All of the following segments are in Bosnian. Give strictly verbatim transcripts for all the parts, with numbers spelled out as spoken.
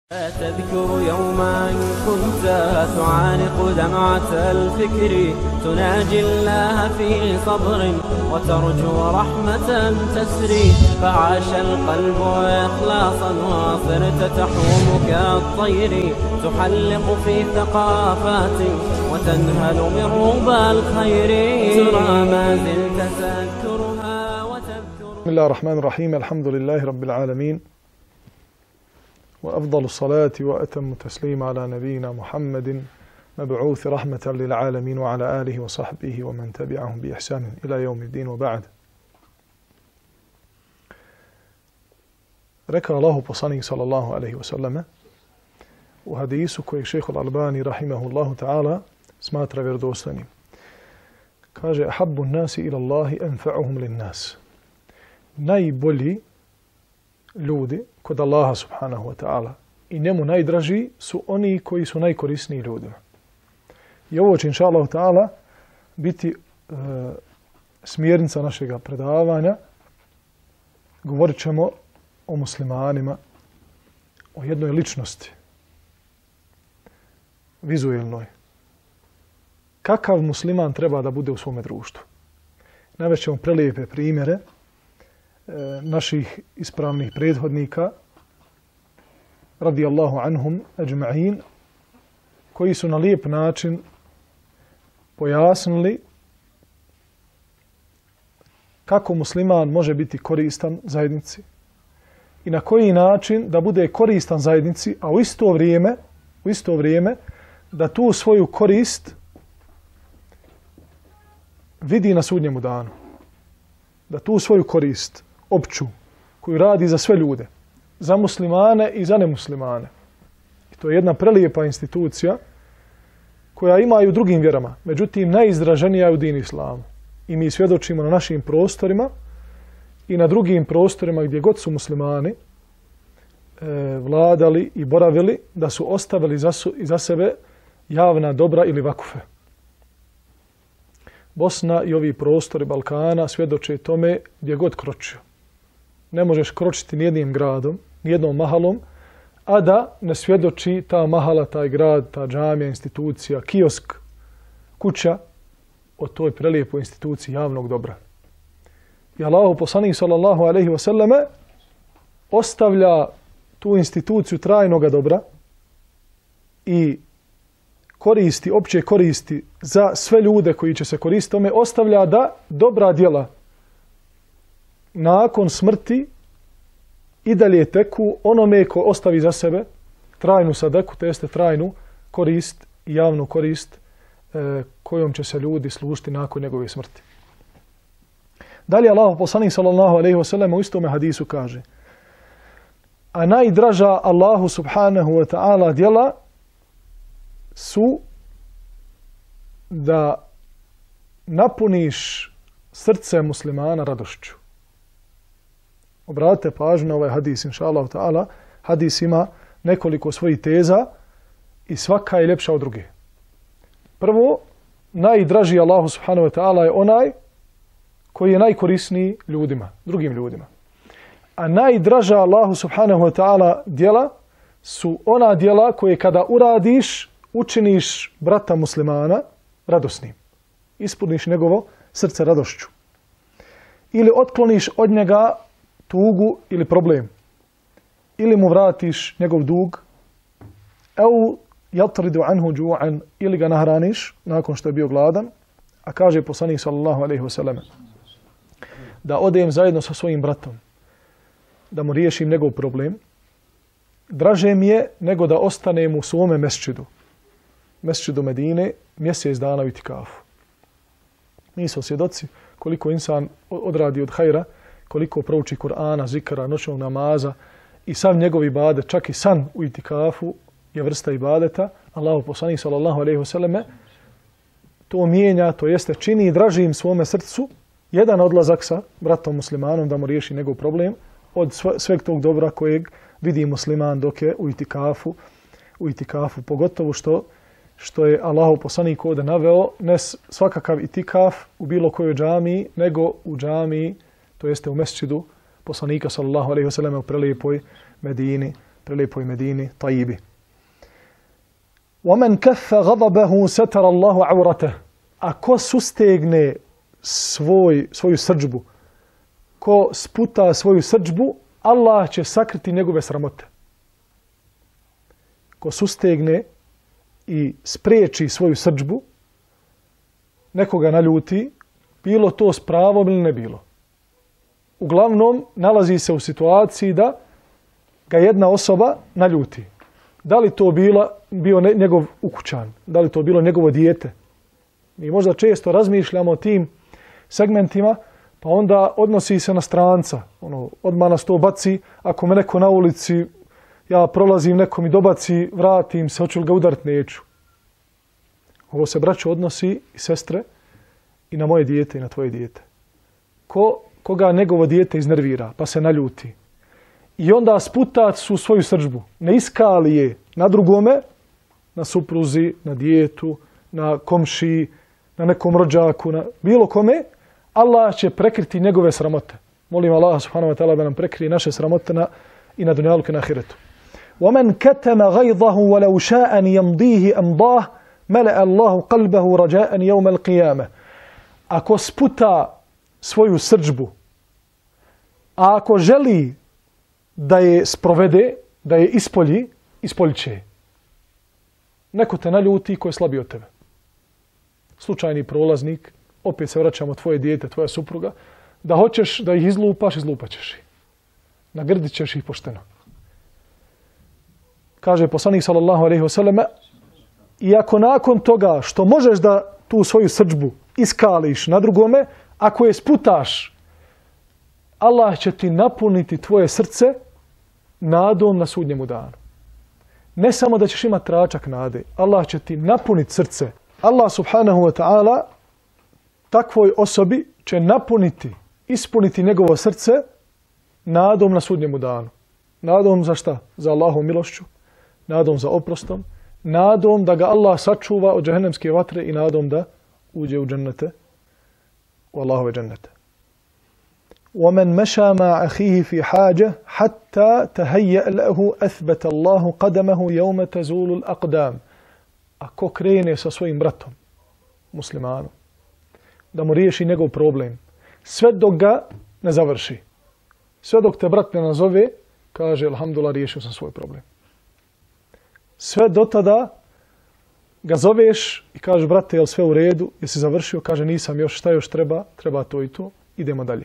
تذكر يوما كنت تعانق دمعة الفكر تناجي الله في صبر وترجو رحمة تسري فعاش القلب إخلاصا وصرت تحوم كالطير تحلق في ثقافات وتنهل من ربى الخير ترى ما زلت تذكرها وتذكر. بسم الله الرحمن الرحيم. الحمد لله رب العالمين، وأفضل الصلاة وأتم التسليم على نبينا محمد مبعوث رحمة للعالمين وعلى آله وصحبه ومن تبعهم بإحسان إلى يوم الدين وبعد. Rekao Allahu poslanik sallallahu alejhi ve selleme u hadisu koji šejh Al-Albani rahimahullahu ta'ala smatra vjerodostojnim. Kaže: "Ahabbu an-nasi ila Allahi anfa'uhum lin-nas." Najbolji ljudi kod Allaha subhanahu wa ta'ala i njemu najdraži su oni koji su najkorisniji ljudima. I ovo će, inša Allah ta'ala, biti e, smjernica našega predavanja. Govorit ćemo o muslimanima, o jednoj ličnosti, vizuelnoj. Kakav musliman treba da bude u svome društvu? Navest ćemo prelijepe primjere e, naših ispravnih prethodnika, radijallahu anhum ajma'in, koji su na lijep način pojasnili kako musliman može biti koristan zajednici i na koji način da bude koristan zajednici, a u isto vrijeme, u isto vrijeme da tu svoju korist vidi na sudnjemu danu. Da tu svoju korist opću, koju radi za sve ljude, za muslimane i za nemuslimane. I to je jedna prelijepa institucija koja ima i u drugim vjerama, međutim najizraženija je u dinu islamu. I mi svjedočimo na našim prostorima i na drugim prostorima gdje god su muslimani e, vladali i boravili, da su ostavili za, su, za sebe javna dobra ili vakufe. Bosna i ovi prostori Balkana svjedoče tome gdje god kročio. Ne možeš kročiti nijednim gradom, nijednom mahalom, a da ne svjedoči ta mahala, taj grad, ta džamija, institucija, kiosk, kuća o toj prelijepoj instituciji javnog dobra. I Allahu poslanik sallallahu alejhi ve selleme ostavlja tu instituciju trajnoga dobra i koristi, opće koristi za sve ljude koji će se koristiti tome, ostavlja da dobra djela nakon smrti i dalje teku onome ko ostavi za sebe trajnu sadeku, to jeste trajnu korist i javnu korist e, kojom će se ljudi služiti nakon njegove smrti. Dalje Allahu poslanik sallallahu alejhi ve sellem u istome hadisu kaže: a najdraža Allahu subhanahu wa ta'ala djela su da napuniš srce muslimana radošću. Obratite pažnju na ovaj hadis, inša Allah ta'ala. Hadis ima nekoliko svojih teza i svaka je ljepša od druge. Prvo, najdraži Allahu subhanahu wa ta'ala je onaj koji je najkorisniji ljudima, drugim ljudima. A najdraža Allahu subhanahu wa ta'ala djela su ona djela koje kada uradiš, učiniš brata muslimana radosnim. Ispuniš njegovo srce radošću. Ili otkloniš od njega tugu ili problem. Ili mu vratiš njegov dug. Au yatridu anhu ju'an, ili ga nahraniš nakon što je bio gladan. A kaže poslanik sallallahu alejhi ve sellem da odem zajedno sa svojim bratom, da mu riješim njegov problem, draže mi je nego da ostanem u svome mesčidu, mesčidu Medine, mjesec dana u itikafu. Mi smo svjedoci koliko insan odradi od hajra, koliko prouči Kur'ana, zikra, noćnog namaza i sav njegov ibadet, čak i san u itikafu je vrsta ibadeta. Allahu poslanik sallallahu alejhi ve selleme to mijenja, to jeste čini dražim svome srcu jedan odlazak sa bratom muslimanom da mu riješi njegov problem od sveg tog dobra kojeg vidi musliman dok je u itikafu, u itikafu. Pogotovo što, što je Allahu poslanik ovdje naveo ne svakakav itikaf u bilo kojoj džamiji, nego u džamiji, to jeste u mesčidu poslanika sallallahu alejhi ve selleme u prelijepoj Medini, prelijepoj Medini, Tajibi. وَمَنْ كَفَّ غَضَبَهُ سَتَرَ اللَّهُ عَوْرَتَهُ. A ko sustegne svoj, svoju srdžbu, ko sputa svoju srdžbu, Allah će sakriti njegove sramote. Ko sustegne i spriječi svoju srdžbu, nekoga naljuti, bilo to s pravom ili ne bilo. Uglavnom, nalazi se u situaciji da ga jedna osoba naljuti. Da li to bila, bio ne, njegov ukućan, da li to bilo njegovo dijete. Mi možda često razmišljamo o tim segmentima, pa onda odnosi se na stranca. Ono, odmah nas to baci, ako me neko na ulici, ja prolazim, neko mi dobaci, vratim se, hoću li ga udariti, neću. Ovo se, braćo, odnosi i sestre i na moje dijete i na tvoje dijete. Ko, koga njegovo dijete iznervira, pa se naljuti. I onda sputa su svoju srdžbu. Ne iskali je na drugome, na supruzi, na dijetu, na komšiji, na nekom rođaku, na bilo kome, Allah će prekriti njegove sramote. Molim Allah subhanahu wa ta'ala da nam prekrije naše sramote na, i na dunjaluku i na ahiretu. وَمَنْ كَتَمَ غَيْضَهُ وَلَوْ شَاءَ أَنْ يَمْضِيهِ أَمْضَاهُ مَلَأَ اللَّهُ قَلْبَهُ رَجَاءً يَوْمَ الْقِيَامَةِ. Ako sputa svoju srdžbu, a ako želi da je sprovede, da je ispolji, ispoljit će. Neko te naljuti ko je slabiji od tebe. Slučajni prolaznik, opet se vraćamo tvoje dijete, tvoja supruga, da hoćeš da ih izlupaš, izlupat ćeš ih. Nagrdit ćeš ih pošteno. Kaže poslanik sallallahu alejhi ve selleme, i ako nakon toga što možeš da tu svoju srdžbu iskališ na drugome, ako je sputaš, Allah će ti napuniti tvoje srce nadom na sudnjemu danu. Ne samo da ćeš imati tračak nade, Allah će ti napuniti srce. Allah subhanahu wa ta'ala takvoj osobi će napuniti, ispuniti njegovo srce nadom na sudnjemu danu. Nadom za šta? Za Allahovom milošću, nadom za oprostom, nadom da ga Allah sačuva od džehennemske vatre i nadom da uđe u džennete, u Allahove džennete. وَمَنْ مَشَى مَا أَخِيهِ فِي حَاجَةٍ حَتَّى تَهَيَّأَ لَهُ أَثْبَتَ اللَّهُ قَدَمَهُ يَوْمَ تَزُولُ الْأَقْدَامِ. Ako krene sa svojim bratom, muslimanom, da mu riješi njegov problem, sve dok ga ne završi. Sve dok te brat ne nazove, kaže, alhamdulillah, riješio sam svoj problem. Sve do tada ga zoveš i kažeš, brate, je li sve u redu? Jesi završio? Kaže, nisam još, šta još treba? Treba to i to. Idemo dalje.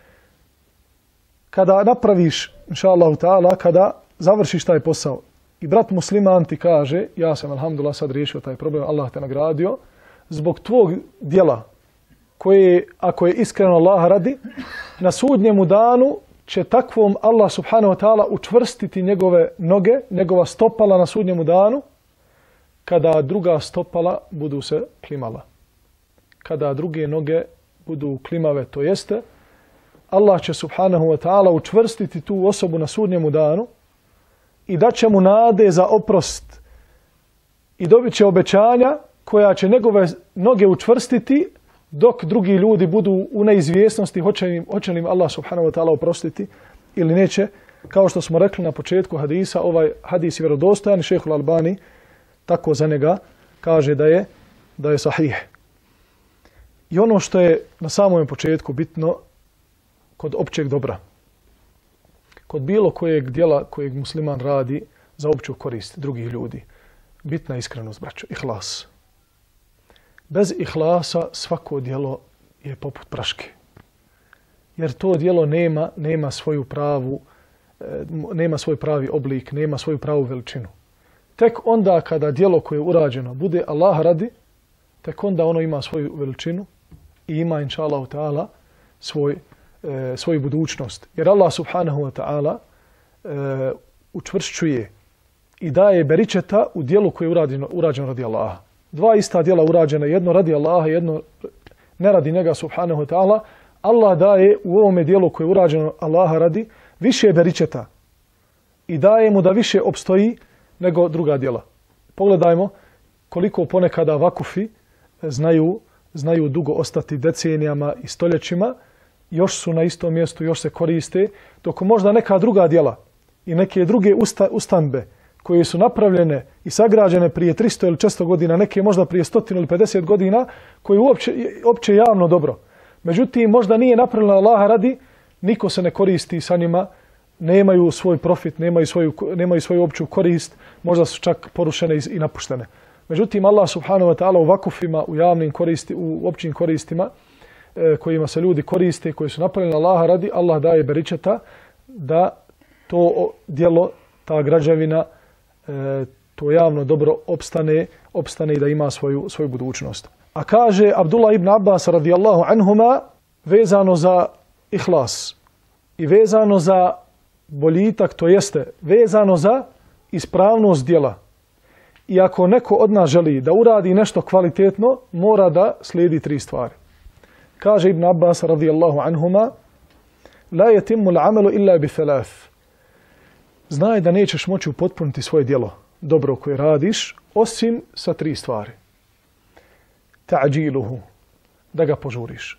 Kada napraviš, inša Allahu ta'ala, kada završiš taj posao i brat musliman ti kaže, ja sam, alhamdulillah, sad riješio taj problem, Allah te nagradio, zbog tvog djela, koje, ako je iskreno Allah radi, na sudnjemu danu će takvom Allah subhanahu wa ta'ala učvrstiti njegove noge, njegova stopala na sudnjemu danu, kada druga stopala budu se klimala. Kada druge noge budu klimave, to jeste, Allah će subhanahu wa ta'ala učvrstiti tu osobu na sudnjemu danu i daće mu nade za oprost i dobit će obećanja koja će njegove noge učvrstiti dok drugi ljudi budu u neizvjesnosti hoće li, hoće li im Allah subhanahu wa ta'ala oprostiti ili neće. Kao što smo rekli na početku hadisa, ovaj hadis je vjerodostojan i šejh Al-Albani tako za njega kaže da je, da je sahih. I ono što je na samom početku bitno kod općeg dobra, kod bilo kojeg djela kojeg musliman radi za opću korist drugih ljudi, bitna je iskrenost, braćo, ihlas. Bez ihlasa svako djelo je poput praške. Jer to djelo nema, nema svoju pravu, nema svoj pravi oblik, nema svoju pravu veličinu. Tek onda kada djelo koje je urađeno bude Allah radi, tek onda ono ima svoju veličinu i ima, inša Allahu ta'ala, svoj, e, svoju budućnost. Jer Allah subhanahu wa ta'ala e, učvršćuje i daje beričeta u djelu koje je urađeno, urađeno radi Allaha. Dva ista djela urađena, jedno radi Allaha, jedno ne radi njega subhanahu wa ta'ala. Allah daje u ovome djelu koje je urađeno Allaha radi više beričeta i daje mu da više opstoji nego druga djela. Pogledajmo koliko ponekada vakufi znaju, znaju dugo ostati decenijama i stoljećima, još su na istom mjestu, još se koriste, dok možda neka druga djela i neke druge usta, ustanbe koje su napravljene i sagrađene prije tristo ili često godina, neke možda prije sto ili pedeset godina, koje uopće, uopće javno dobro. Međutim, možda nije napravljena Allaha radi, niko se ne koristi sa njima, nemaju svoj profit, nemaju svoju, nemaju svoju opću korist, možda su čak porušene i napuštene. Međutim, Allah subhanahu wa ta'ala u vakufima, u javnim koristi, u općim koristima, e, kojima se ljudi koriste, koji su napravljeni Allaha radi, Allah daje beričeta da to djelo, ta građevina, e, to javno dobro opstane, opstane i da ima svoju, svoju budućnost. A kaže Abdullah ibn Abbas radijallahu anhuma, vezano za ihlas i vezano za boljitak, to jeste vezano za ispravnost djela. I ako neko od nas želi da uradi nešto kvalitetno, mora da slijedi tri stvari. Kaže Ibn Abbas radijallahu anhuma, la yatimmu al-amalu illa bi thalath. Znaj da nećeš moći upotpuniti svoje djelo, dobro koje radiš, osim sa tri stvari. Ta'điluhu, da ga požuriš.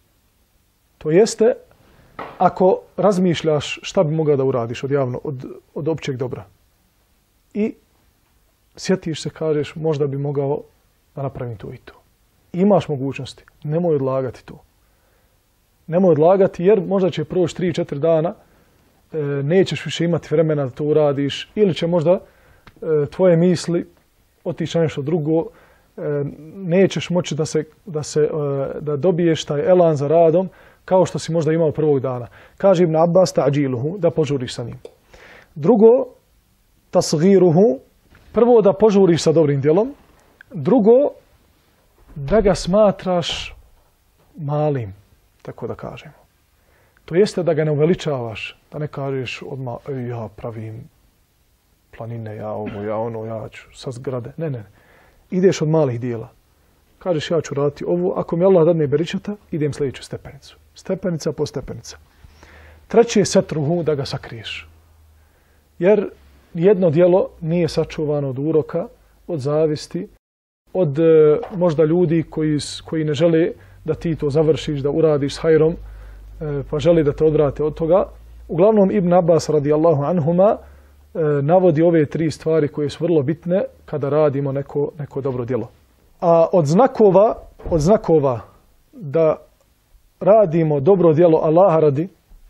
To jeste, ako razmišljaš šta bi mogao da uradiš od javno, od, od općeg dobra i sjetiš se, kažeš, možda bi mogao da napravim to i to. Imaš mogućnosti, nemoj odlagati to. Nemoj odlagati jer možda će proći tri četiri dana, e, nećeš više imati vremena da to uradiš ili će možda e, tvoje misli otići na nešto drugo, e, nećeš moći da, se, da, se, e, da dobiješ taj elan za radom kao što si možda imao prvog dana. Kaže Ibn Abbas, ta'điluhu, da požuriš sa njim. Drugo, tasgiruhu, prvo da požuriš sa dobrim djelom. Drugo, da ga smatraš malim, tako da kažemo. To jeste da ga ne uveličavaš, da ne kažeš odmah, ja pravim planine, ja ovo, ja ono, ja ću sa zgrade. Ne, ne, ideš od malih dijela. Kažeš, ja ću raditi ovo, ako mi Allah dadne beričeta, idem sljedeću stepenicu. Stepenica po stepenica. Treće je setruhu, da ga sakriješ. Jer jedno djelo nije sačuvano od uroka, od zavisti, od e, možda ljudi koji, koji ne žele da ti to završiš, da uradiš s hajrom, e, pa želi da te odvrate od toga. Uglavnom, Ibn Abbas radijallahu anhuma e, navodi ove tri stvari koje su vrlo bitne kada radimo neko, neko dobro djelo. A od znakova, od znakova da radimo dobro djelo Allaha radi,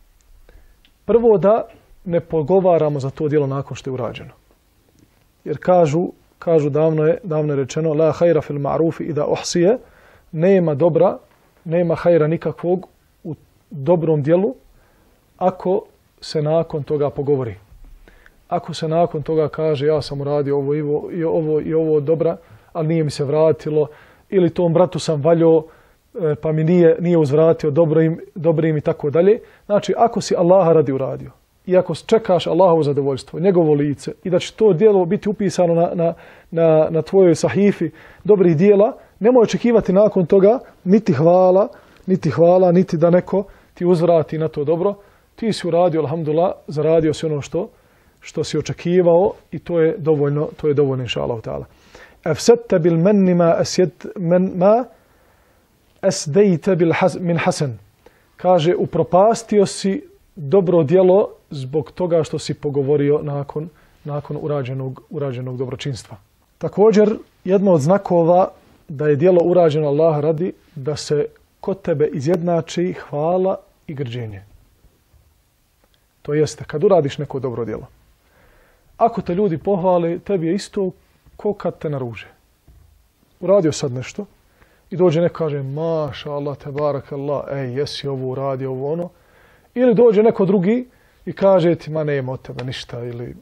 prvo da ne pogovaramo za to djelo nakon što je urađeno. Jer kažu, kažu davno je, davno je rečeno, la hajra fil ma'rufi ida uhsije, nema dobra, nema hajra nikakvog u dobrom djelu ako se nakon toga pogovori. Ako se nakon toga kaže, ja sam uradio ovo i ovo i ovo, i ovo dobra, ali nije mi se vratilo, ili tom bratu sam valjao, pa mi nije, nije uzvratio dobrim, dobrim i tako dalje. Znači, ako si Allaha radi uradio, i ako čekaš Allahovo zadovoljstvo, njegovo lice i da će to djelo biti upisano na, na, na, na tvojoj sahifi dobrih djela, nemoj očekivati nakon toga niti hvala, niti hvala, niti da neko ti uzvrati na to dobro. Ti si uradio, alhamdulillah, zaradio si ono što, što si očekivao i to je dovoljno, to je dovoljno, inša Allah ta'ala. Afsadta bil manni ma asjad man ma asdejte bil has, min hasan. Kaže, upropastio si dobro djelo zbog toga što si pogovorio nakon, nakon urađenog, urađenog dobročinstva. Također, jedno od znakova da je djelo urađeno Allah radi, da se kod tebe izjednači hvala i grđenje. To jeste, kad uradiš neko dobro djelo. Ako te ljudi pohvale, tebi je isto ko kad te naruže. Uradio sad nešto i dođe neko kaže, maša Allah, tebarak Allah, ej, jesi ovo uradio, ovo ono. Ili dođe neko drugi i kaže ti, ma nema od tebe ništa, ili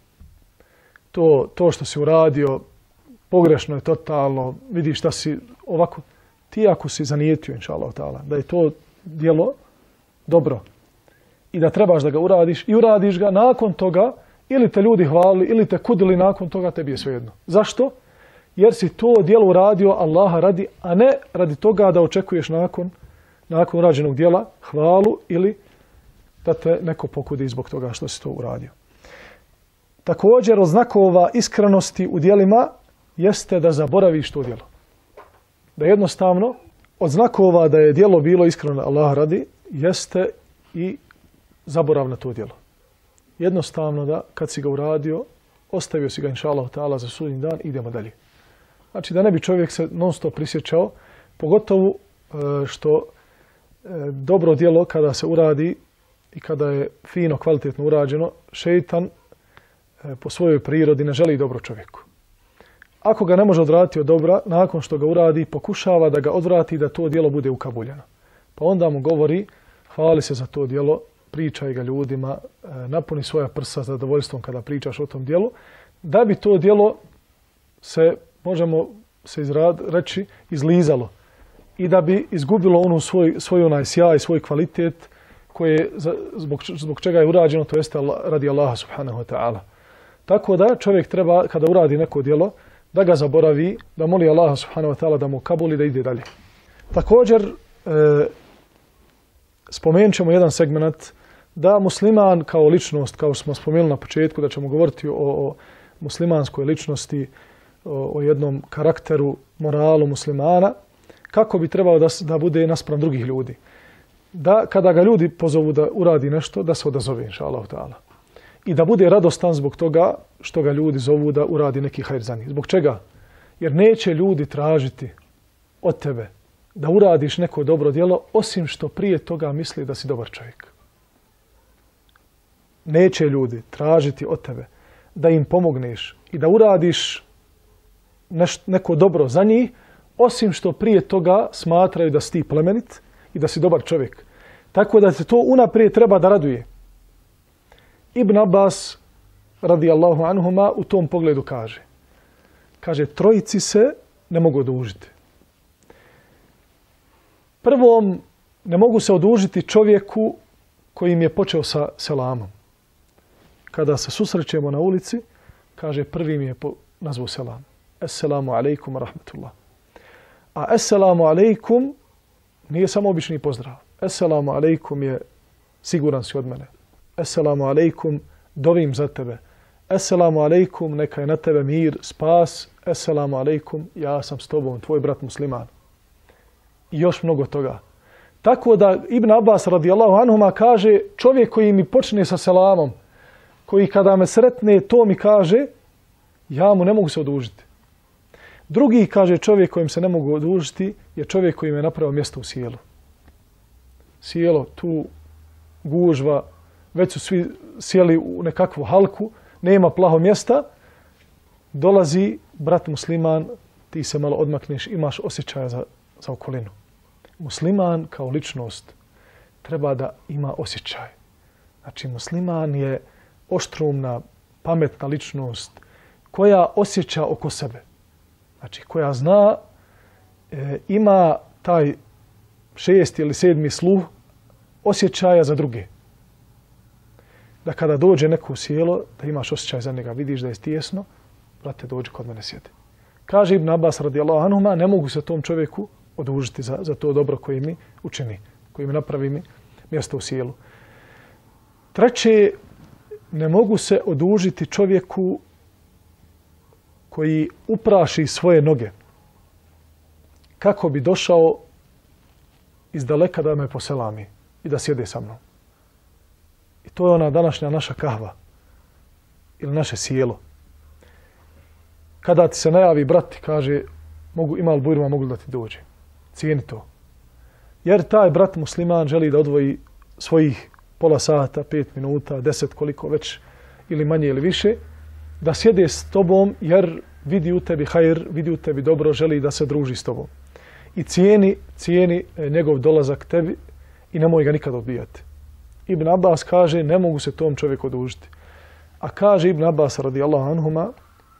to, to što si uradio pogrešno je totalno, vidiš šta si ovako. Ti ako si zanijetio, inša Allah ta'ala, da je to djelo dobro i da trebaš da ga uradiš i uradiš ga, nakon toga ili te ljudi hvalili ili te kudili, nakon toga tebi je svejedno. Zašto? Jer si to djelo uradio Allaha radi, a ne radi toga da očekuješ nakon, nakon urađenog djela hvalu ili da te neko pokudi zbog toga što si to uradio. Također, od znakova iskrenosti u djelima jeste da zaboraviš to djelo. Da jednostavno, od znakova da je djelo bilo iskreno Allah radi, jeste i zaborav na to djelo. jednostavno da kad si ga uradio, ostavio si ga inša Allah ta'ala za sudnji dan, idemo dalje. Znači da ne bi čovjek se non stop prisjećao, pogotovo što dobro djelo kada se uradi i kada je fino, kvalitetno urađeno, šeitan po svojoj prirodi ne želi dobro čovjeku. Ako ga ne može odvratiti od dobra, nakon što ga uradi, pokušava da ga odvrati da to djelo bude ukabuljeno. Pa onda mu govori, hvali se za to djelo, pričaj ga ljudima, napuni svoja prsa zadovoljstvom kada pričaš o tom djelu, da bi to djelo se, možemo se izrad, reći, izlizalo i da bi izgubilo onu svoj, svoj onaj sjaj, svoj kvalitet koje, zbog, zbog čega je urađeno, to jeste radi Allaha subhanahu wa ta'ala. Tako da čovjek treba, kada uradi neko djelo, da ga zaboravi, da moli Allaha subhanahu wa ta'ala da mu kabuli, da ide dalje. Također, e, spomenut ćemo jedan segment da musliman kao ličnost, kao što smo spomenuli na početku, da ćemo govoriti o, o muslimanskoj ličnosti, o, o jednom karakteru, moralu muslimana, kako bi trebao da, da bude naspram drugih ljudi. Da kada ga ljudi pozovu da uradi nešto, da se odazove, inša Allah ta'ala. I da bude radostan zbog toga što ga ljudi zovu da uradi neki hajr za njih. Zbog čega? Jer neće ljudi tražiti od tebe da uradiš neko dobro djelo, osim što prije toga misli da si dobar čovjek. Neće ljudi tražiti od tebe da im pomogneš i da uradiš neš, neko dobro za njih, osim što prije toga smatraju da si ti plemenit i da si dobar čovjek. Tako da se to unaprijed treba da raduje. Ibn Abbas, radijallahu anhuma, u tom pogledu kaže. Kaže, trojici se ne mogu odužiti. Prvom, ne mogu se odužiti čovjeku koji im je počeo sa selamom. Kada se susrećemo na ulici, kaže, prvi mi je nazvao selam. Assalamu alaikum wa rahmatullah. A assalamu alaikum nije samo obični pozdrav. Assalamu alaikum je siguran si od mene. Assalamu alaikum, dovim za tebe. Assalamu alaikum, neka je na tebe mir, spas. Assalamu alaikum, ja sam s tobom, tvoj brat musliman. I još mnogo toga. Tako da Ibn Abbas radijallahu anhuma kaže, čovjek koji mi počne sa selamom, koji kada me sretne, to mi kaže, ja mu ne mogu se odužiti. Drugi, kaže, čovjek kojim se ne mogu odužiti je čovjek koji me napravio mjesto u sjelu. Sjelo, tu gužva, već su svi sjeli u nekakvu halku, nema plaho mjesta, dolazi brat musliman, ti se malo odmakneš, imaš osjećaja za, za okolinu. Musliman kao ličnost treba da ima osjećaj. Znači, musliman je oštrumna, pametna ličnost koja osjeća oko sebe. Znači, koja zna, e, ima taj šesti ili sedmi sluh osjećaja za druge. Da kada dođe neko u sjelo, da imaš osjećaj za njega, vidiš da je tijesno, brate, dođi kod mene sjedi. Kaže Ibn Abbas radijallahu anhuma, ne mogu se tom čovjeku odužiti za, za to dobro koje mi učini, koje mi napravi mi mjesto u sjelu. Treće, ne mogu se odužiti čovjeku koji upraši svoje noge kako bi došao iz daleka da me poselami i da sjede sa mnom. I to je ona današnja naša kahva ili naše sjelo. Kada ti se najavi brat i kaže, mogu, ima li bujruma, mogu da ti dođe. Cijeni to. Jer taj brat musliman želi da odvoji svojih pola sata, pet minuta, deset, koliko već, ili manje ili više, da sjede s tobom jer vidi u tebi hajr, vidi u tebi dobro, želi da se druži s tobom. I cijeni, cijeni njegov dolazak tebi i nemoj ga nikad odbijati. Ibn Abbas kaže, ne mogu se tom čovjeku odužiti. A kaže Ibn Abbas radijallahu anhuma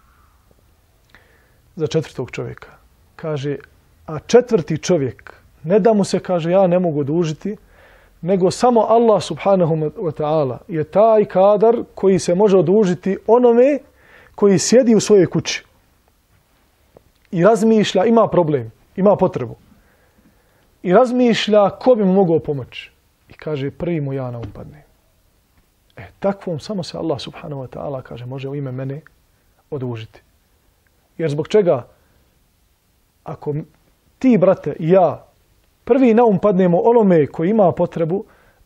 za četvrtog čovjeka. Kaže, a četvrti čovjek, ne da mu se kaže, ja ne mogu odužiti, nego samo Allah subhanahu wa ta'ala je taj kadar koji se može odužiti onome koji sjedi u svojoj kući i razmišlja, ima problem, ima potrebu. I razmišlja ko bi mu mogao pomoći. I kaže, prvi mu ja na um padne. E, takvom samo se Allah subhanahu wa ta'ala, kaže, može u ime mene odužiti. Jer zbog čega? Ako ti, brate, i ja, prvi na um padnemo onome koji ima potrebu,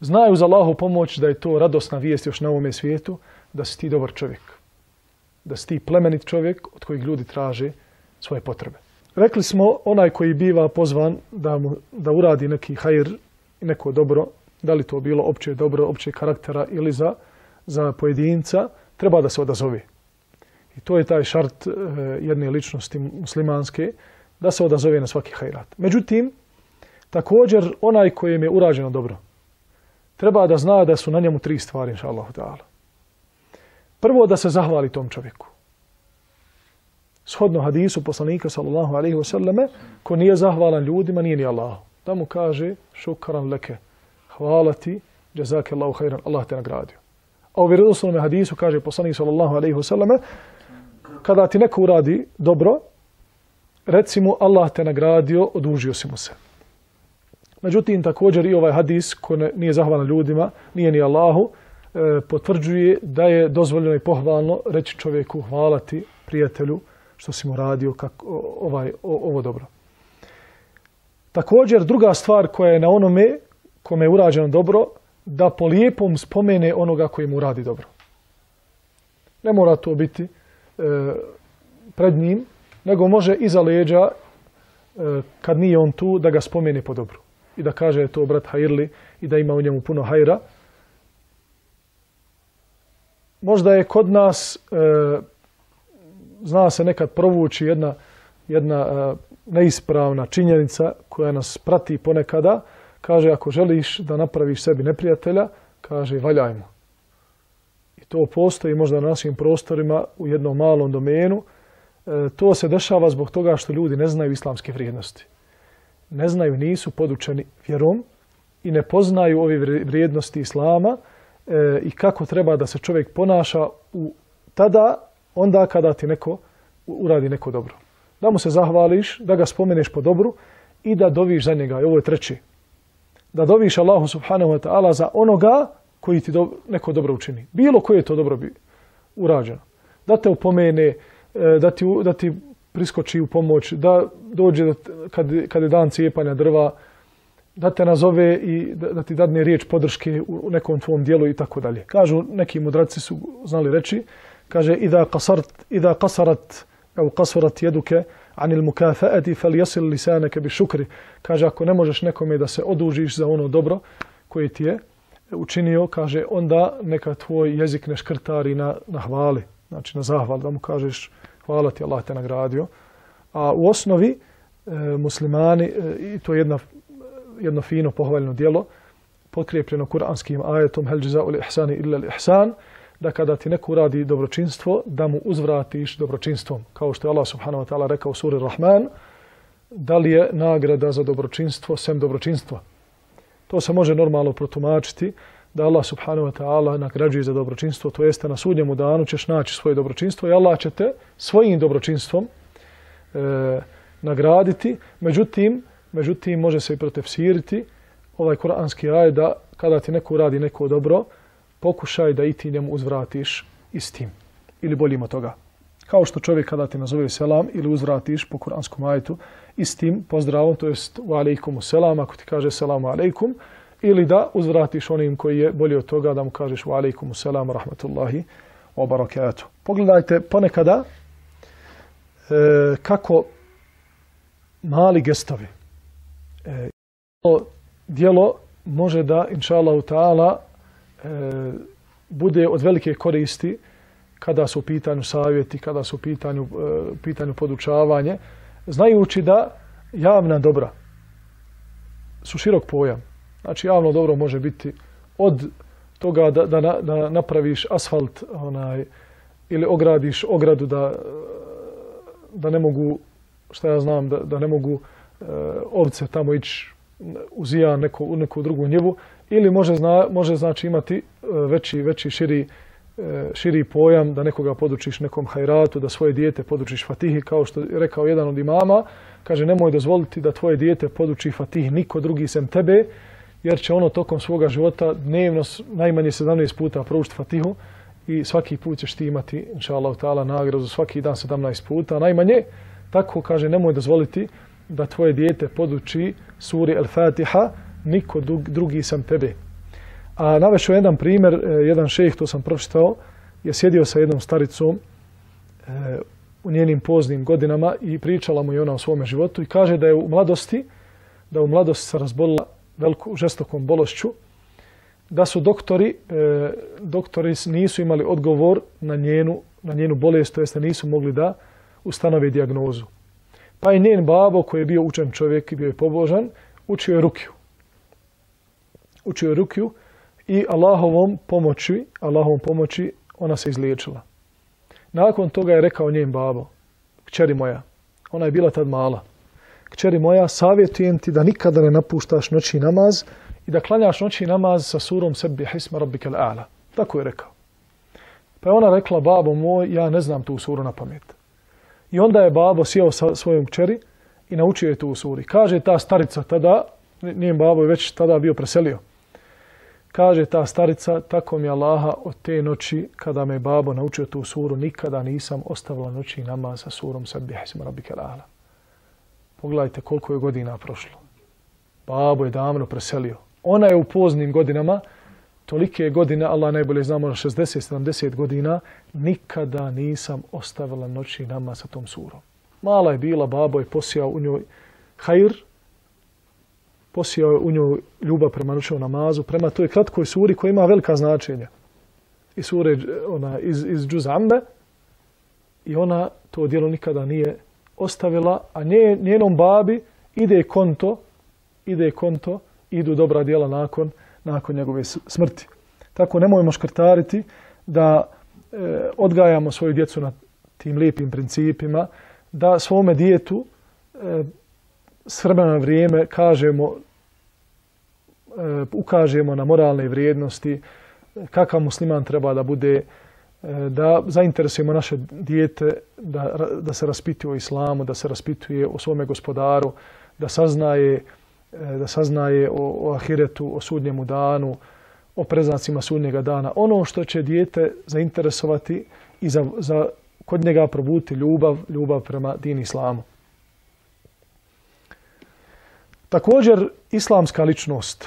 znaju za Allahu pomoć da je to radosna vijest još na ovome svijetu, da si ti dobar čovjek. Da si ti plemenit čovjek od kojeg ljudi traže svoje potrebe. Rekli smo, onaj koji biva pozvan da, mu, da uradi neki hajr i neko dobro, da li to bilo opće dobro, opće karaktera ili za, za pojedinca, treba da se odazove. I to je taj šart uh, jedne ličnosti muslimanske, da se odazove na svaki hajrat. Međutim, također onaj kojem je urađeno dobro, treba da zna da su na njemu tri stvari, inša Allahu ta'ala. Prvo, da se zahvali tom čovjeku. Shodno hadisu poslanika sallallahu alaihi wa sallame, ko nije zahvalan ljudima, nije ni Allahu. Da mu kaže, šukran leke, hvala ti, jazake Allahu hajran, Allah te nagradio. A u vjerodostojnom hadisu kaže poslanik sallallahu alaihi wa sallame, kada ti neko uradi dobro, reci mu Allah te nagradio, odužio si mu se. Međutim, također i ovaj hadis, ko ne, nije zahvalan ljudima, nije ni Allahu, e, potvrđuje da je dozvoljeno i pohvalno reći čovjeku hvala ti, prijatelju, što si mu radio kako, ovaj, o, ovo dobro. Također, druga stvar koja je na onome kome je urađeno dobro, da po lijepom spomene onoga koji mu radi dobro. Ne mora to biti e, pred njim, nego može iza leđa, e, kad nije on tu, da ga spomene po dobru. I da kaže je to brat hajrli i da ima u njemu puno hajra. Možda je kod nas, e, zna se nekad provući jedna, jedna e, neispravna činjenica koja nas prati ponekada. Kaže, ako želiš da napraviš sebi neprijatelja, kaže, valjajmo. I to postoji možda na našim prostorima u jednom malom domenu. E, to se dešava zbog toga što ljudi ne znaju islamske vrijednosti. Ne znaju, nisu podučeni vjerom i ne poznaju ove vrijednosti islama e, i kako treba da se čovjek ponaša u tada, onda kada ti neko uradi neko dobro. Da mu se zahvališ, da ga spomeneš po dobru i da doviš za njega. I ovo je treći. Da doviš Allahu subhanahu wa ta'ala za onoga koji ti do, neko dobro učini. Bilo koje je to dobro bi urađeno. Da te upomene, da ti, da ti priskoči u pomoć, da dođe da, kad, kad je dan cijepanja drva, da te nazove i da, da ti dadne riječ podrške u nekom tvom dijelu i tako dalje. Kažu, neki mudraci su znali reći, kaže, Ida qasart, ida qasarat, au qasurat jeduke, anil mukafa'ati falyasil lisanaka bi šukri. Kaže, ako ne možeš nekome da se odužiš za ono dobro koje ti je učinio, kaže, onda neka tvoj jezik ne škrtari na, na hvali, znači na zahval, da mu kažeš hvala ti, Allah te nagradio. A u osnovi e, muslimani, e, i to je jedna, jedno fino pohvaljeno djelo, potkrepljeno kuranskim ajetom hel džeza'u l-ihsani illa l-ihsan, da kada ti neko uradi dobročinstvo, da mu uzvratiš dobročinstvom. Kao što je Allah subhanahu wa ta'ala rekao u suri Rahman, da li je nagrada za dobročinstvo sem dobročinstva. To se može normalno protumačiti, da Allah subhanahu wa ta'ala nagrađuje za dobročinstvo, to jeste na sudnjemu danu ćeš naći svoje dobročinstvo i Allah će te svojim dobročinstvom e, nagraditi. Međutim, međutim, može se i protefsiriti ovaj kuranski ajet da kada ti neko uradi neko dobro, pokušaj da i ti njemu uzvratiš istim ili boljim od toga. Kao što čovjek kada ti nazove selam ili uzvratiš po kuranskom ajetu istim pozdravom, to jest wa alejkumu selam, ako ti kaže selamu alejkum, ili da uzvratiš onim koji je bolji od toga, da mu kažeš wa alejkumu selam rahmatullahi wa barakatuh. Pogledajte ponekada e, kako mali gestovi e, djelo može da, inša Allahu ta'ala, e, bude od velike koristi kada su u pitanju savjeti, kada su u pitanju, e, pitanju podučavanje, znajući da javna dobra su širok pojam. Znači, javno dobro može biti od toga da, da, da napraviš asfalt onaj, ili ogradiš ogradu da, da ne mogu, šta ja znam, da, da ne mogu e, ovce tamo ići u zijan neko, u neku drugu njivu, ili može, zna, može znači imati veći, veći širi, širi pojam da nekoga podučiš nekom hajratu, da svoje dijete podučiš Fatihi, kao što je rekao jedan od imama, kaže nemoj dozvoliti da tvoje dijete poduči Fatihi niko drugi sem tebe, jer će ono tokom svoga života dnevno najmanje sedamnaest puta proučiti Fatihu i svaki put ćeš ti imati, inša Allah ta'ala, nagradu svaki dan sedamnaest puta. Najmanje, tako kaže, nemoj dozvoliti da tvoje dijete poduči suri Al-Fatiha niko drugi sam tebe. A navešao jedan primjer, jedan šejh, to sam pročitao, je sjedio sa jednom staricom e, u njenim poznim godinama i pričala mu je ona o svome životu i kaže da je u mladosti, da u mladosti se razbolila veliku žestokom bolešću, da su doktori, e, doktori nisu imali odgovor na njenu, na njenu bolest, to jest nisu mogli da ustanove dijagnozu. Pa je njen babo, koji je bio učen čovjek i bio je pobožan, učio je rukiju. Učio je rukiju i Allahovom pomoći, Allahovom pomoći ona se izliječila. Nakon toga je rekao njen babo, kćeri moja, ona je bila tad mala, kćeri moja, savjetujem ti da nikada ne napuštaš noći namaz i da klanjaš noći namaz sa surom Sebbih isma rabbikal a'la. Tako je rekao. Pa je ona rekla, babo moj, ja ne znam tu suru na pamet. I onda je babo sjeo sa svojom kćeri i naučio je tu suri. Kaže ta starica tada, njen babo je već tada bio preselio. Kaže ta starica, tako mi Allaha od te noći kada me babo naučio tu suru, nikada nisam ostavila noći namaz sa surom Sebbih isma rabbikal a'la. Pogledajte koliko je godina prošlo. Babo je davno preselio. Ona je u poznim godinama, tolike godine, Allah najbolje zna, možda šezdeset sedamdeset godina, nikada nisam ostavila noći namaz sa tom surom. Mala je bila, babo je posijao u njoj hajr, posijao je u njoj ljubav prema noćnom namazu, prema toj kratkoj suri koja ima velika značenja. I sure ona, iz, iz Džuz'ambe, i ona to djelo nikada nije ostavila, a nje, njenom babi ide konto, ide konto, idu dobra djela nakon, nakon njegove smrti. Tako nemojmo škrtariti da e, odgajamo svoju djecu na tim lijepim principima, da svome djetu e, s vremena na vrijeme kažemo, e, ukažemo na moralne vrijednosti, kakav musliman treba da bude, e, da zainteresujemo naše dijete da, da se raspituje o islamu, da se raspituje o svome gospodaru, da saznaje, da saznaje o, o ahiretu, o sudnjemu danu, o preznacima sudnjega dana. Ono što će dijete zainteresovati i za, za kod njega probuditi ljubav, ljubav prema din islamu. Također, islamska ličnost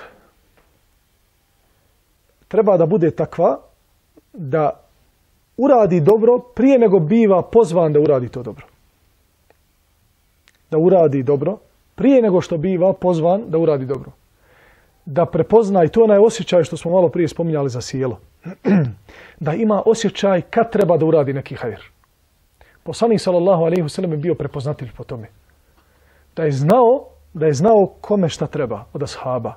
treba da bude takva da uradi dobro prije nego biva pozvan da uradi to dobro. Da uradi dobro prije nego što biva pozvan da uradi dobro. Da prepozna, i to je onaj osjećaj što smo malo prije spominjali za sjelo, da ima osjećaj kad treba da uradi neki hajr. Poslanik sallallahu alejhi ve sellem je bio prepoznatljiv po tome. Da je znao, da je znao kome šta treba od ashaba.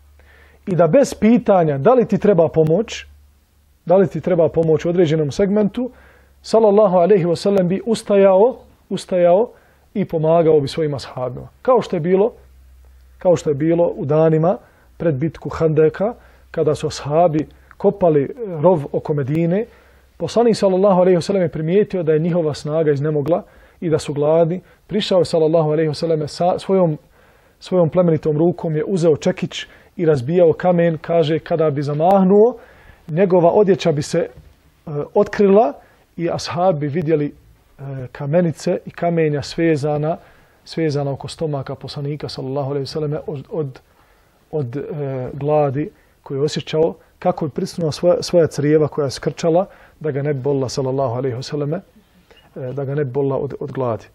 I da bez pitanja da li ti treba pomoć, da li ti treba pomoć u određenom segmentu, sallallahu alejhi ve sellem bi ustajao, ustajao i pomagao bi svojim ashabima. Kao što je bilo, kao što je bilo u danima pred bitku Handeka, kada su ashabi kopali rov oko Medine, poslanik sallallahu alejhi ve sellem je primijetio da je njihova snaga iznemogla i da su gladni. Prišao je sallallahu alejhi ve sellem sa svojom, svojom plemenitom rukom je uzeo čekić i razbijao kamen, kaže kada bi zamahnuo, njegova odjeća bi se e, otkrila i ashabi bi vidjeli kamenice i kamenja svezana, svezana oko stomaka poslanika sallallahu alejhi ve selleme od, od, od e, gladi koju je osjećao, kako je prisutila svoja, svoja crijeva koja je skrčala da ga ne bi bolila sallallahu alejhi ve selleme, e, da ga ne bi bolila od, od gladi.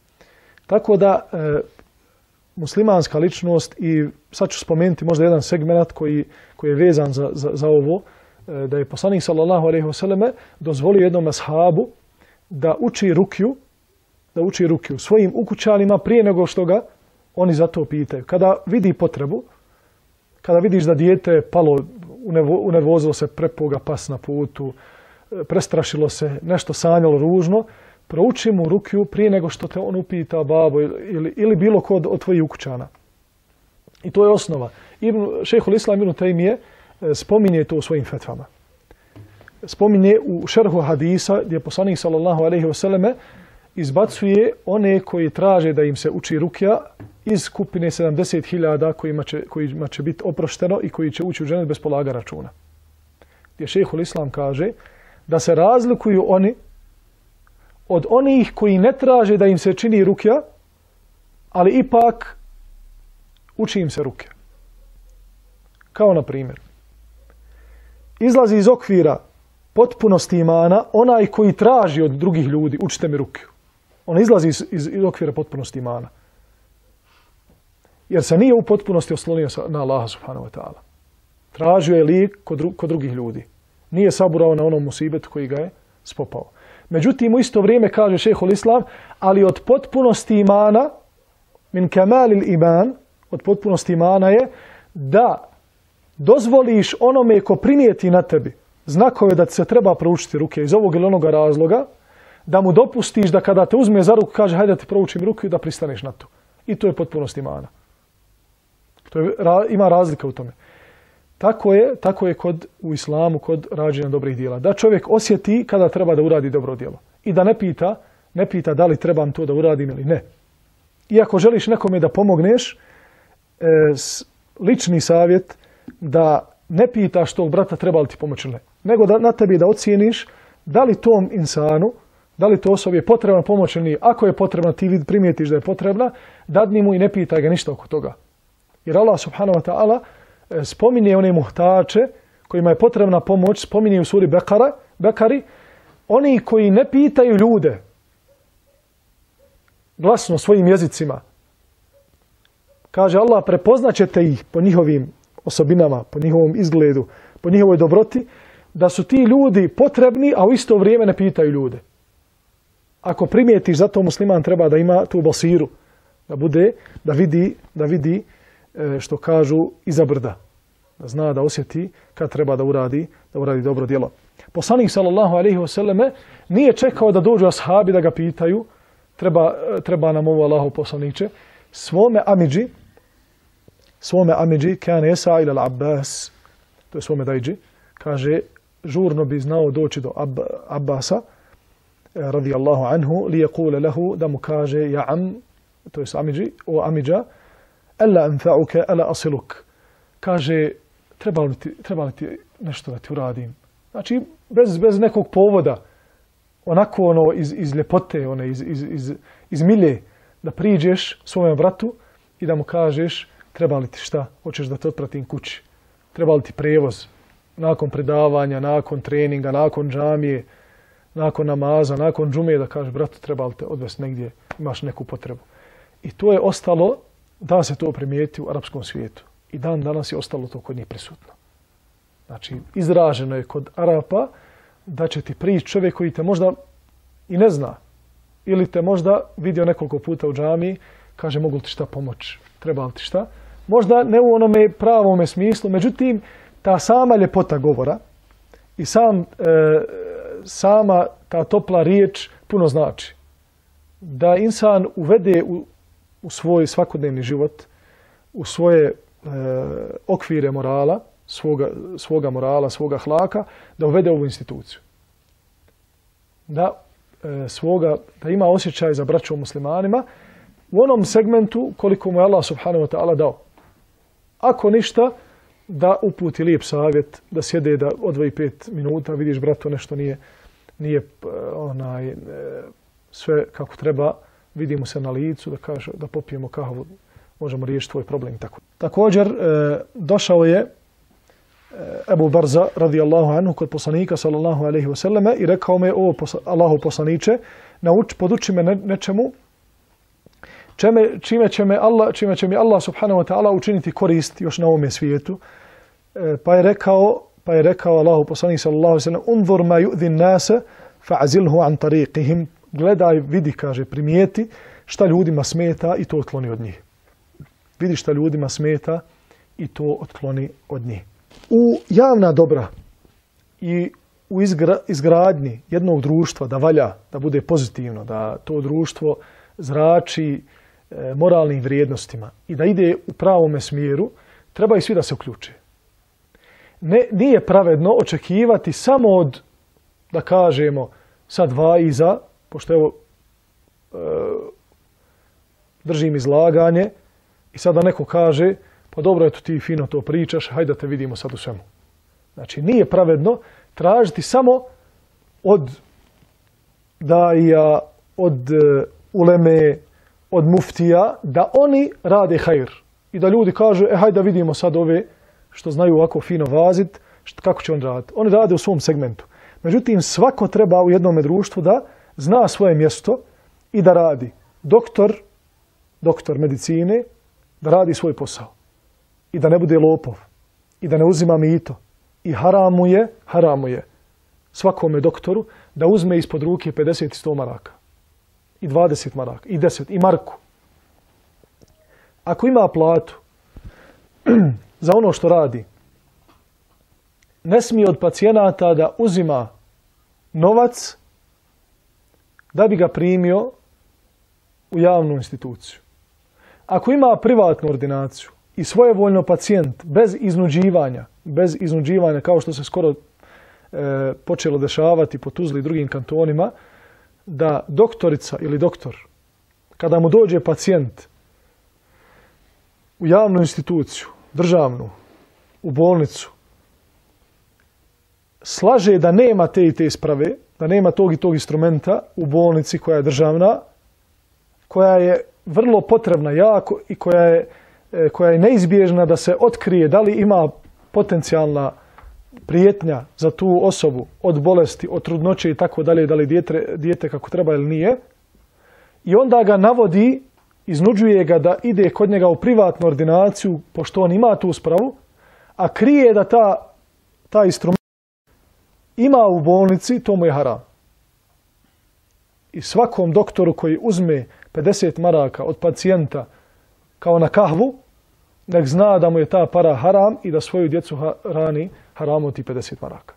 Tako da e, muslimanska ličnost, i sad ću spomenuti možda jedan segment koji, koji je vezan za, za, za ovo, e, da je poslanik sallallahu alejhi ve selleme dozvolio jednom ashabu da uči rukju, da uči rukju svojim ukućanima prije nego što ga oni za to pitaju. Kada vidi potrebu, kada vidiš da dijete je palo, unervozilo se, prepoga pas na putu, prestrašilo se, nešto sanjalo ružno, prouči mu rukju prije nego što te on upita babo ili, ili bilo ko od, od tvojih ukućana. I to je osnova. Ibn, šejhul Islam ibn Tejmije spominje to u svojim fetvama. Spominje u šerhu hadisa gdje poslanik sallallahu alejhi ve selleme izbacuje one koji traže da im se uči rukja iz skupine sedamdeset hiljada kojima će, kojima će biti oprošteno i koji će ući u dženet bez polaga računa. Gdje šejhul Islam kaže da se razlikuju oni od onih koji ne traže da im se čini rukja, ali ipak uči im se rukja. Kao na primjer, izlazi iz okvira potpunosti imana onaj koji traži od drugih ljudi, učite mi rukiju. On izlazi iz, iz, iz okvira potpunosti imana. Jer se nije u potpunosti oslonio na Allaha subhanahu wa ta'ala. Tražio je lijek kod, dru, kod drugih ljudi. Nije saburao na onom musibetu koji ga je spopao. Međutim, u isto vrijeme kaže šejhul Islam, ali od potpunosti imana, min kamalil iman, od potpunosti imana je da dozvoliš onome ko primijeti na tebi znakove da ti se treba proučiti ruke iz ovog ili onoga razloga, da mu dopustiš da kada te uzme za ruku kaže hajde da ti proučim ruku i da pristaneš na to. I to je potpunost imana. To je, ima razlika u tome. Tako je, tako je kod, u islamu kod rađenja dobrih djela. Da čovjek osjeti kada treba da uradi dobro djelo. I da ne pita, ne pita da li trebam to da uradim ili ne. I ako želiš nekome da pomogneš, e, lični savjet da ne pitaš tog brata treba li ti pomoći ili ne. Nego da na tebi da ocijeniš da li tom insanu, da li to osobi je potrebna pomoć ili nije. Ako je potrebna, ti primijetiš da je potrebna, dadni mu i ne pitaj ga ništa oko toga. Jer Allah subhanahu wa ta'ala spominje one muhtače kojima je potrebna pomoć, spominje u suri Bekara, Bekari, oni koji ne pitaju ljude glasno svojim jezicima. Kaže Allah, prepoznaćete ih po njihovim osobinama, po njihovom izgledu, po njihovoj dobroti, da su ti ljudi potrebni, a u isto vrijeme ne pitaju ljude. Ako primijetiš, zato musliman treba da ima tu basiru, da bude, da vidi, da vidi što kažu iza brda. Da zna, da osjeti kad treba da uradi, da uradi dobro djelo. Poslanik sallallahu alejhi ve selleme nije čekao da dođu ashabi da ga pitaju, treba, treba nam ovo Allahov poslaniče, svome amidži, svome amidži, kan yasa ila al-Abbas, to je svome dajđi, kaže, žurno bi znao doći do Ab, Abbasa, radijallahu anhu, li yaqula lahu, da mu kaže, ja am, to je amidži, o amidža, Ela anfa'uka, ela asiluk. Kaže, treba li ti, treba li ti nešto da ti uradim? Znači, bez, bez nekog povoda, onako ono iz, iz ljepote, one, iz, iz, iz, iz milje, da priđeš svojem bratu i da mu kažeš, treba li ti šta? Hoćeš da te otpratim kući? Treba li ti prevoz? Nakon predavanja, nakon treninga, nakon džamije, nakon namaza, nakon džume, da kažeš, bratu, treba li te odvesti negdje, imaš neku potrebu. I to je ostalo, da se to primijeti u arapskom svijetu. I dan danas je ostalo to kod njih prisutno. Znači, izraženo je kod Arapa da će ti prići čovjek koji te možda i ne zna. Ili te možda vidio nekoliko puta u džamiji, kaže mogu li ti šta pomoći, treba li ti šta. Možda ne u onome pravome smislu, međutim, ta sama ljepota govora i sam, e, sama ta topla riječ puno znači. Da insan uvede u u svoj svakodnevni život, u svoje e, okvire morala, svoga, svoga morala, svoga hlaka, da uvede ovu instituciju. Da, e, svoga, da ima osjećaj za braćom muslimanima u onom segmentu koliko mu je Allah subhanahu wa ta'ala dao. Ako ništa, da uputi lijep savjet, da sjede, da odvoji pet minuta, vidiš brato nešto nije, nije onaj, e, sve kako treba, vidimo se na licu, da kaže da popijemo kahvu, možemo riješiti tvoj problem i tako. Također, e, došao je e, Ebu Barza, radijallahu anhu, kod poslanika, sallallahu alejhi ve selleme, i rekao me, ovo posla, Allahov poslaniče, nauč, poduči me ne, nečemu, čime, čime, će me Allah, čime će mi Allah subhanahu wa ta'ala učiniti korist još na ovome svijetu. E, pa je rekao, pa je rekao Allahov poslanik, sallallahu alejhi ve sellem, unzur ma yu'zi an-nasa fa'azilhu an tariqihim. Gledaj, vidi, kaže, primijeti šta ljudima smeta i to otkloni od njih. Vidi šta ljudima smeta i to otkloni od njih. U javna dobra i u izgra, izgradnji jednog društva da valja, da bude pozitivno, da to društvo zrači e, moralnim vrijednostima i da ide u pravome smjeru, treba i svi da se uključe. Ne, nije pravedno očekivati samo od, da kažemo, sad vaiza, pošto evo e, držim izlaganje i sada neko kaže, pa dobro, eto ti fino to pričaš, hajde da te vidimo sad u svemu. Znači, nije pravedno tražiti samo od daija, od uh, uleme, od muftija, da oni rade hajr. I da ljudi kažu, e hajde da vidimo sad ove što znaju ovako fino vazit, kako će on raditi. Oni rade u svom segmentu. Međutim, svako treba u jednom društvu da zna svoje mjesto i da radi. Doktor, doktor medicine, da radi svoj posao. I da ne bude lopov. I da ne uzima mito. I haramu je, haramu je svakome doktoru da uzme ispod ruke pedeset i sto maraka. I dvadeset maraka. I deset. I marku. Ako ima platu za ono što radi, ne smije od pacijenata da uzima novac da bi ga primio u javnu instituciju. Ako ima privatnu ordinaciju i svojevoljno pacijent bez iznuđivanja, bez iznuđivanja kao što se skoro e, počelo dešavati po Tuzli i drugim kantonima, da doktorica ili doktor, kada mu dođe pacijent u javnu instituciju, državnu, u bolnicu, slaže da nema te i te isprave, da nema tog i tog instrumenta u bolnici koja je državna, koja je vrlo potrebna jako i koja je, koja je neizbježna da se otkrije da li ima potencijalna prijetnja za tu osobu od bolesti, od trudnoće i tako dalje, da li dijete, dijete kako treba ili nije. I onda ga navodi, iznuđuje ga da ide kod njega u privatnu ordinaciju, pošto on ima tu spravu, a krije da ta, ta instrument ima u bolnici, to mu je haram. I svakom doktoru koji uzme pedeset maraka od pacijenta kao na kahvu, nek zna da mu je ta para haram i da svoju djecu hrani haramom ti pedeset maraka.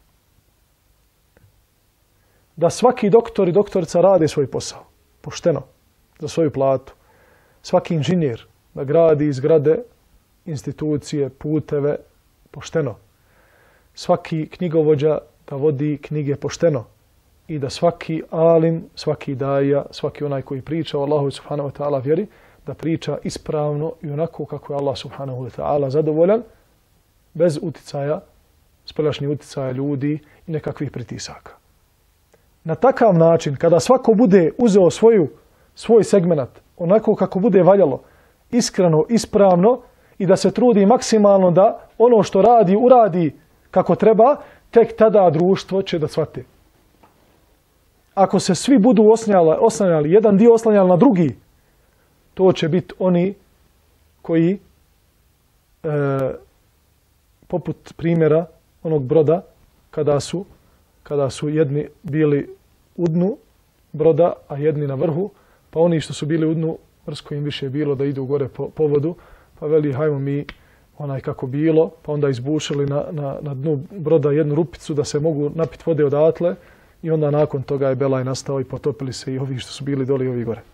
Da svaki doktor i doktorica rade svoj posao, pošteno, za svoju platu. Svaki inženjer da gradi zgrade, institucije, puteve, pošteno. Svaki knjigovođa da vodi knjige pošteno. I da svaki alim, svaki daja, svaki onaj koji priča o Allahu subhanahu wa ta'ala vjeri, da priča ispravno i onako kako je Allah subhanahu wa ta'ala zadovoljan, bez uticaja, spoljašnjih uticaja ljudi i nekakvih pritisaka. Na takav način, kada svako bude uzeo svoju, svoj segment, onako kako bude valjalo, iskreno, ispravno i da se trudi maksimalno da ono što radi, uradi kako treba, tek tada društvo će da cvate. Ako se svi budu oslanjali, oslanjali jedan dio oslanjali na drugi, to će biti oni koji, e, poput primjera onog broda, kada su, kada su jedni bili u dnu broda, a jedni na vrhu, pa oni što su bili u dnu, mrsko im više bilo da idu gore po, po vodu, pa veli hajmo mi onaj kako bilo, pa onda izbušili na, na, na dnu broda jednu rupicu da se mogu napiti vode odatle i onda nakon toga je belaj nastao i potopili se i ovi što su bili doli i ovi gore.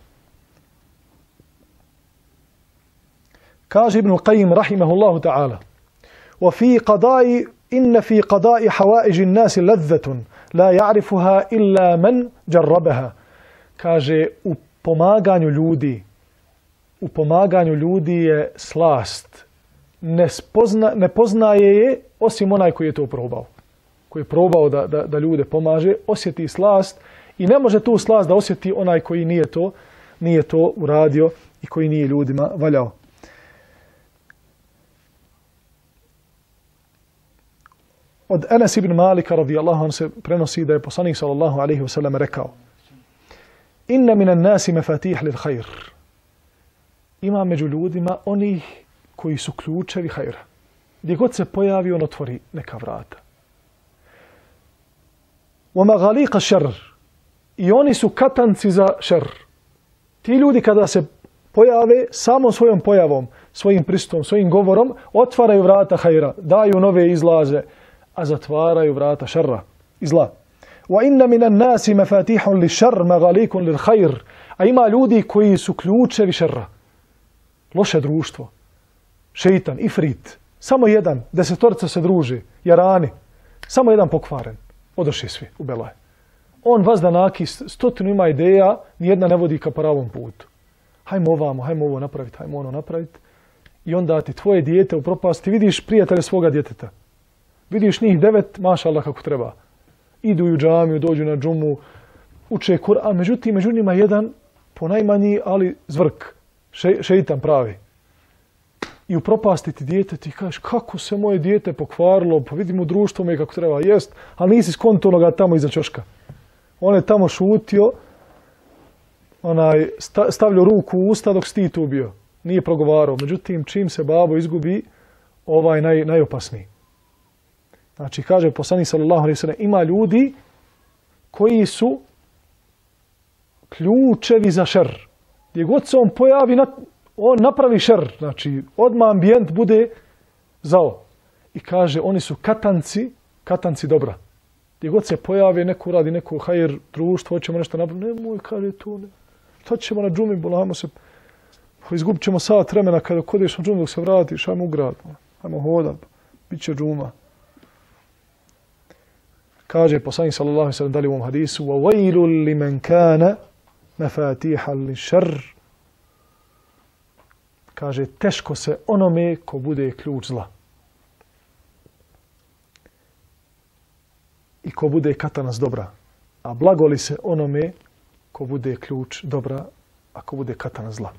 Kaže Ibn Qayyim rahimahullahu ta'ala: وَفِي قَضَاءِ إِنَّ فِي قَضَاءِ حَوَائِجِ النَّاسِ لَذَّةٌ لَا يَعْرِفُهَا إِلَّا مَنْ جَرَّبَهَا. Kaže, u pomaganju ljudi, u pomaganju ljudi je slast. Ne, spozna, ne poznaje je osim onaj koji je to probao. Koji je probao da, da, da ljude pomaže, osjeti slast i ne može tu slast da osjeti onaj koji nije to, nije to uradio i koji nije ljudima valjao. Od Enes ibn Malika radijallahu anhu se prenosi da je poslanik sallallahu alejhi ve sellem rekao: Inna minan nasi mafatih lil khair. Ima među ljudima onih koji su ključevi hajra. Gdje god se pojavi, on otvori neka vrata. Wa maghaliqa šer. I oni su katanci za šer. Ti ljudi kada se pojave, samo svojom pojavom, svojim pristupom, svojim govorom, otvaraju vrata hajra, daju nove izlaze, a zatvaraju vrata šerra i zla. Wa inna minan nasi mafatihun li šer, maghalikun lil khair. A ima ljudi koji su ključevi šerra. Loše društvo. Šeitan, ifrit. Samo jedan, desetorica se druži, jarani. Samo jedan pokvaren. Odošli svi u belaj. On vas danaki, stotinu ima ideja, nijedna ne vodi ka pravom putu. Hajmo ovamo, hajmo ovo napraviti, hajmo ono napraviti. I onda ti tvoje dijete u propasti, vidiš prijatelje svoga djeteta. Vidiš njih devet, maša Allah kako treba. Idu u džamiju, dođu na džumu, uče Kur'an. Međutim, među njima jedan, ponajmanji, ali zvrk. Še, šeitan pravi. i upropastiti dijete, ti kažeš kako se moje dijete pokvarilo, pa vidimo u društvu me kako treba jest, ali nisi skonto onoga tamo iza ćoška. On je tamo šutio, onaj, stavljao ruku u usta dok si ti tu bio. Nije progovarao. Međutim, čim se babo izgubi, ovaj naj, najopasniji. Znači, kaže poslanik sallallahu alejhi ve sellem, ima ljudi koji su ključevi za šer. Gdje god se on pojavi, on napravi šer. Znači, odmah ambijent bude zao. I kaže, oni su katanci, katanci dobra. Gdje god se pojavi, neko radi neko hajr društvo, hoćemo nešto napraviti. Nemoj, kaže, tu ne. Šta ćemo na džumi, bolamo se. Izgubit ćemo sat vremena kada kodeš na džumu dok se vratiš, ajmo u grad. Ajmo hodat, bit će džuma. Kaže poslanik sallallahu alejhi ve sellem dalje u ovom hadisu: "Wa wailul liman kana mafatihan lish-sharr." Kaže, teško se onome ko bude ključ zla. I ko bude katanac dobra. A blagoli se onome ko bude ključ dobra, a ko bude katanac zla.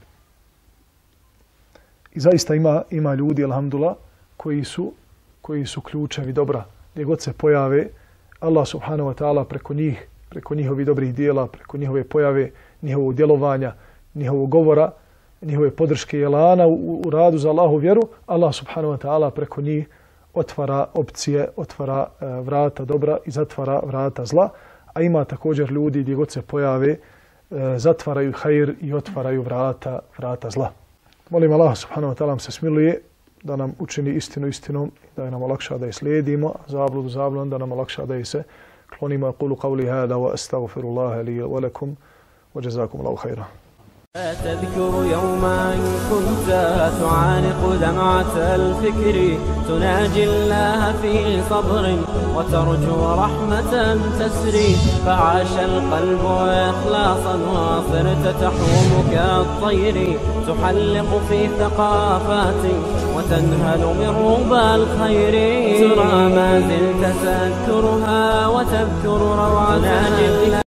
I zaista ima, ima ljudi, alhamdulillah, koji su, koji su ključevi dobra. Gdje god se pojave, Allah subhanahu wa ta'ala preko njih, preko njihovih dobrih dijela, preko njihove pojave, njihovog djelovanja, njihovog govora, njihove podrške i elana u, u radu za Allahu vjeru, Allah subhanahu wa ta'ala preko njih otvara opcije, otvara e, vrata dobra i zatvara vrata zla. A ima također ljudi gdje god se pojave, e, zatvaraju hajr i otvaraju vrata, vrata zla. Molim Allah subhanahu wa ta'ala se smiluje da nam učini istinu istinom, da nam olakša da je slijedimo, zabludu zabludom, da nam olakša da je se klonimo. Aqulu qawli hada wa astaghfirullaha li wa lakum wa jazakumullahu khairan. تذكر يوما كنت تعانق دمعة الفكر تناجي الله في صبر وترجو رحمة تسري فعاش القلب إخلاصا وصرت تحوم كالطير تحلق في ثقافات وتنهل من ربى الخير ترى ما زلت تذكرها وتذكر روعة